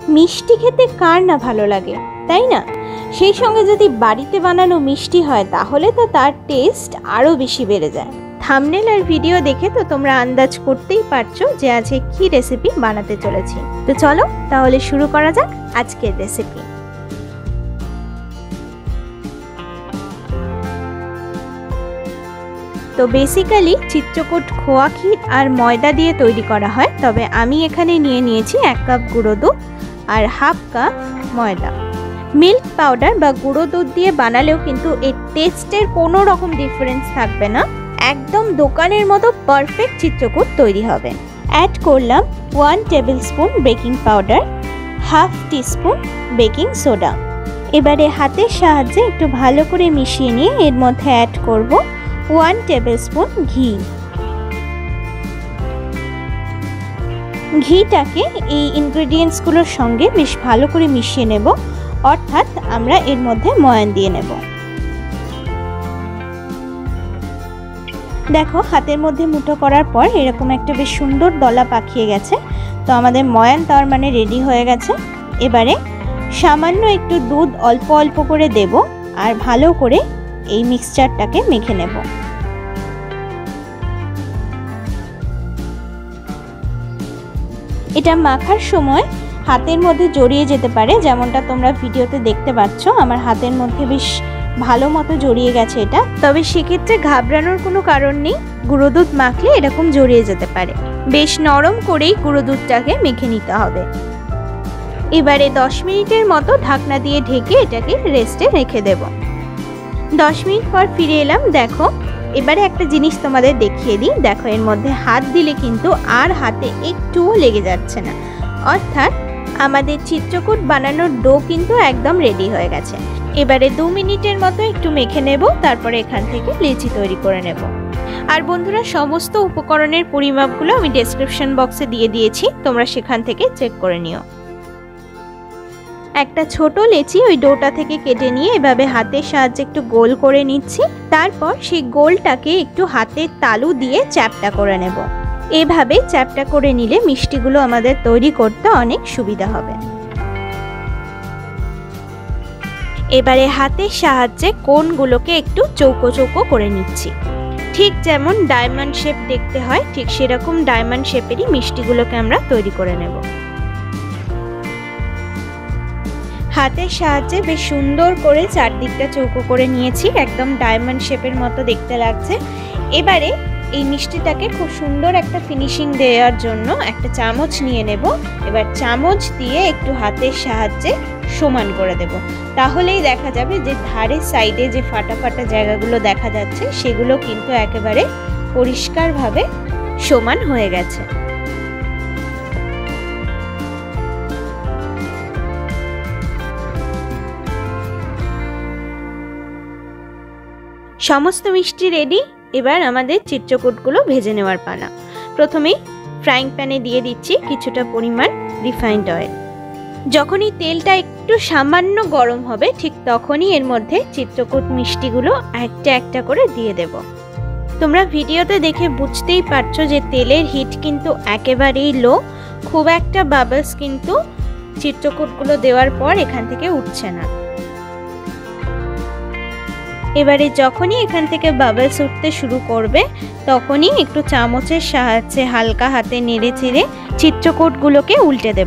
মিষ্টি খেতে কার না ভালো লাগে, তাই না? সেই সঙ্গে যদি বাড়িতে বানানো মিষ্টি হয় তাহলে তো তার টেস্ট আরও বেশি বেড়ে যায়। থাম্বনেল আর ভিডিও দেখে তো তোমরা আন্দাজ করতেই পারছো যে আজকে কি রেসিপি বানাতে চলেছি। তো চলো তাহলে শুরু করা যাক আজকের রেসিপি। তো বেসিক্যালি চিত্রকূট খোয়া ক্ষীর আর ময়দা দিয়ে তৈরি করা হয়, তবে আমি এখানে নিয়ে নিয়েছি 1 কাপ গুঁড়ো দুধ আর হাফ কাপ ময়দা। মিল্ক পাউডার বা গুঁড়ো দুধ দিয়ে বানালেও কিন্তু এর টেস্টের কোনো রকম ডিফারেন্স থাকবে না, একদম দোকানের মতো পারফেক্ট চিত্রকূট তৈরি হবে। অ্যাড করলাম 1 tablespoon baking powder, half teaspoon baking soda. এবারে হাতের সাহায্যে একটু ভালো করে মিশিয়ে নিয়ে এর মধ্যে অ্যাড করব 1 টেবিল স্পুন ঘি। ঘিটাকে এই ইনগ্রেডিয়েন্টসগুলোর সঙ্গে বেশ ভালো করে মিশিয়ে নেব, অর্থাৎ আমরা এর মধ্যে ময়ান দিয়ে নেব। দেখো হাতের মধ্যে মুঠো করার পর এরকম একটা বেশ সুন্দর দলা পাকিয়ে গেছে। তো আমাদের ময়ান তার মানে রেডি হয়ে গেছে। এবারে সামান্য একটু দুধ অল্প অল্প করে দেব আর ভালো করে এই মিক্সচারটাকে মেখে নেব। এটা মাখার সময় হাতের মধ্যে জড়িয়ে যেতে পারে, যেমনটা তোমরা ভিডিওতে দেখতে পাচ্ছ আমার হাতের মধ্যে বেশ ভালো মতো জড়িয়ে গেছে এটা। তবে সেক্ষেত্রে ঘাবড়ানোর কোনো কারণ নেই, গুঁড়ো দুধ মাখলে এরকম জড়িয়ে যেতে পারে। বেশ নরম করেই গুঁড়ো দুধটাকে মেখে নিতে হবে। এবারে 10 মিনিটের মতো ঢাকনা দিয়ে ঢেকে এটাকে রেস্টে রেখে দেব। 10 মিনিট পর ফিরে এলাম। দেখো এবারে একটা জিনিস তোমাদের দেখিয়ে দিই। দেখো এর মধ্যে হাত দিলে কিন্তু আর হাতে একটুও লেগে যাচ্ছে না, অর্থাৎ আমাদের চিত্রকূট বানানোর ডো কিন্তু একদম রেডি হয়ে গেছে। এবারে 2 মিনিটের মতো একটু মেখে নেব, তারপরে এখান থেকে লেচি তৈরি করে নেব। আর বন্ধুরা সমস্ত উপকরণের পরিমাপগুলো আমি ডেসক্রিপশন বক্সে দিয়ে দিয়েছি, তোমরা সেখান থেকে চেক করে নিও। একটা ছোট লেচি ওই ডোটা থেকে কেটে নিয়ে এভাবে হাতের সাহায্যে একটু গোল করে নিচ্ছি। তারপর সেই গোলটাকে একটু হাতের তালু দিয়ে চ্যাপটা করে নেব। এভাবে চ্যাপটা করে নিলে মিষ্টিগুলো আমাদের তৈরি করতে অনেক সুবিধা হবে। এবারে হাতের সাহায্যে কোণগুলোকে একটু চৌকো চৌকো করে নিচ্ছি। ঠিক যেমন ডায়মন্ড শেপ দেখতে হয় ঠিক সেরকম ডায়মন্ড শেপেরই মিষ্টিগুলোকে আমরা তৈরি করে নেব। হাতের সাহায্যে বেশ সুন্দর করে চারদিকটা চৌকো করে নিয়েছি, একদম ডায়মন্ড শেপের মতো দেখতে লাগছে। এবারে এই মিষ্টিটাকে খুব সুন্দর একটা ফিনিশিং দেওয়ার জন্য একটা চামচ নিয়ে নেব। এবার চামচ দিয়ে একটু হাতের সাহায্যে সমান করে দেব, তাহলেই দেখা যাবে যে ধারের সাইডে যে ফাটা ফাটা জায়গাগুলো দেখা যাচ্ছে সেগুলো কিন্তু একেবারে পরিষ্কারভাবে সমান হয়ে গেছে। সমস্ত মিষ্টি রেডি। এবার আমাদের চিত্রকূটগুলো ভেজে নেওয়ার পালা। প্রথমেই ফ্রাইং প্যানে দিয়ে দিচ্ছি কিছুটা পরিমাণ রিফাইন্ড অয়েল। যখনই তেলটা একটু সামান্য গরম হবে ঠিক তখনই এর মধ্যে চিত্রকূট মিষ্টিগুলো একটা একটা করে দিয়ে দেব। তোমরা ভিডিওতে দেখে বুঝতেই পারছো যে তেলের হিট কিন্তু একেবারেই লো, খুব একটা বাবলস কিন্তু চিত্রকূটগুলো দেওয়ার পর এখান থেকে উঠছে না। এবারে যখনই এখান থেকে বাবলস উঠতে শুরু করবে তখনই একটু চামচের সাহায্যে হালকা হাতে নেড়ে চেড়ে চিত্রকূটগুলোকে উল্টে দেব।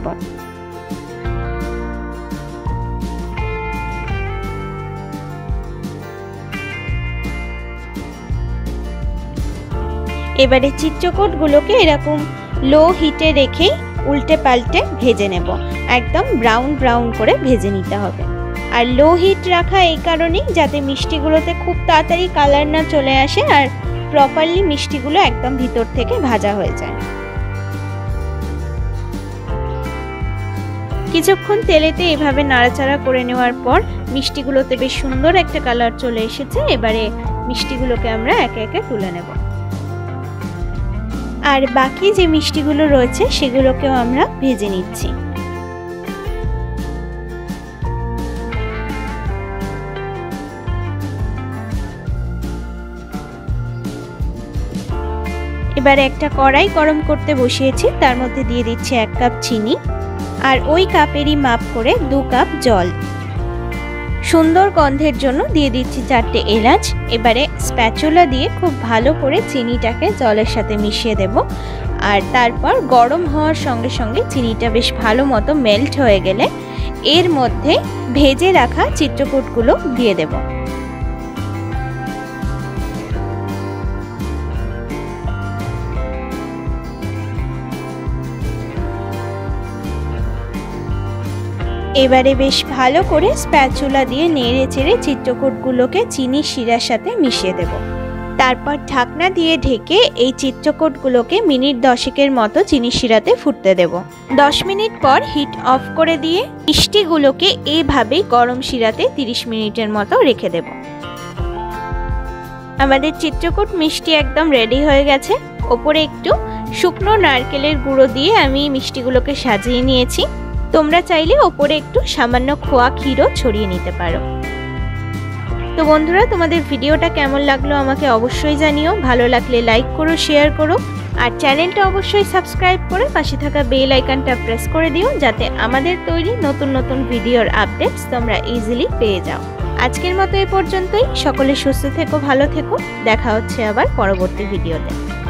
এবারে চিত্রকূটগুলোকে এরকম লো হিটে রেখেই উল্টে পাল্টে ভেজে নেব। একদম ব্রাউন ব্রাউন করে ভেজে নিতে হবে। আর লো হিট রাখা এই কারণেই যাতে মিষ্টিগুলোতে খুব তাড়াতাড়ি কালার না চলে আসে আর প্রপারলি মিষ্টিগুলো একদম ভিতর থেকে ভাজা হয়ে যায়। কিছুক্ষণ তেলেতে এভাবে নাড়াচাড়া করে নেওয়ার পর মিষ্টিগুলোতে বেশ সুন্দর একটা কালার চলে এসেছে। এবারে মিষ্টিগুলোকে আমরা একে একে তুলে নেব। আর বাকি যে মিষ্টিগুলো রয়েছে সেগুলোকেও আমরা ভেজে নিচ্ছি। এবারে একটা কড়াই গরম করতে বসিয়েছি, তার মধ্যে দিয়ে দিচ্ছি 1 কাপ চিনি আর ওই কাপেরই মাপ করে 2 কাপ জল। সুন্দর গন্ধের জন্য দিয়ে দিচ্ছি 4টে এলাচ। এবারে স্প্যাচুলা দিয়ে খুব ভালো করে চিনিটাকে জলের সাথে মিশিয়ে দেব। আর তারপর গরম হওয়ার সঙ্গে সঙ্গে চিনিটা বেশ ভালো মতো মেল্ট হয়ে গেলে এর মধ্যে ভেজে রাখা চিত্রকূটগুলো দিয়ে দেব। এবারে বেশ ভালো করে স্প্যাচুলা দিয়ে নেড়ে চেড়ে চিত্রকূটগুলোকে চিনির শিরার সাথে মিশিয়ে দেব। তারপর ঢাকনা দিয়ে ঢেকে এই চিত্রকূটগুলোকে মিনিট 10 মতো চিনির শিরাতে ফুটতে দেব। 10 মিনিট পর হিট অফ করে দিয়ে মিষ্টিগুলোকে এইভাবেই গরম শিরাতে 30 মিনিটের মতো রেখে দেব। আমাদের চিত্রকূট মিষ্টি একদম রেডি হয়ে গেছে। ওপরে একটু শুকনো নারকেলের গুঁড়ো দিয়ে আমি মিষ্টিগুলোকে সাজিয়ে নিয়েছি। তোমরা চাইলে ওপরে একটু সামান্য খোয়া ক্ষীরও ছড়িয়ে নিতে পারো। তো বন্ধুরা, তোমাদের ভিডিওটা কেমন লাগলো আমাকে অবশ্যই জানিও। ভালো লাগলে লাইক করো, শেয়ার করো, আর চ্যানেলটা অবশ্যই সাবস্ক্রাইব করে পাশে থাকা বেল আইকনটা প্রেস করে দিও, যাতে আমাদের তৈরি নতুন নতুন ভিডিওর আপডেটস তোমরা ইজিলি পেয়ে যাও। আজকের মতো এ পর্যন্তই। সকলে সুস্থ থেকো, ভালো থেকো। দেখা হচ্ছে আবার পরবর্তী ভিডিওতে।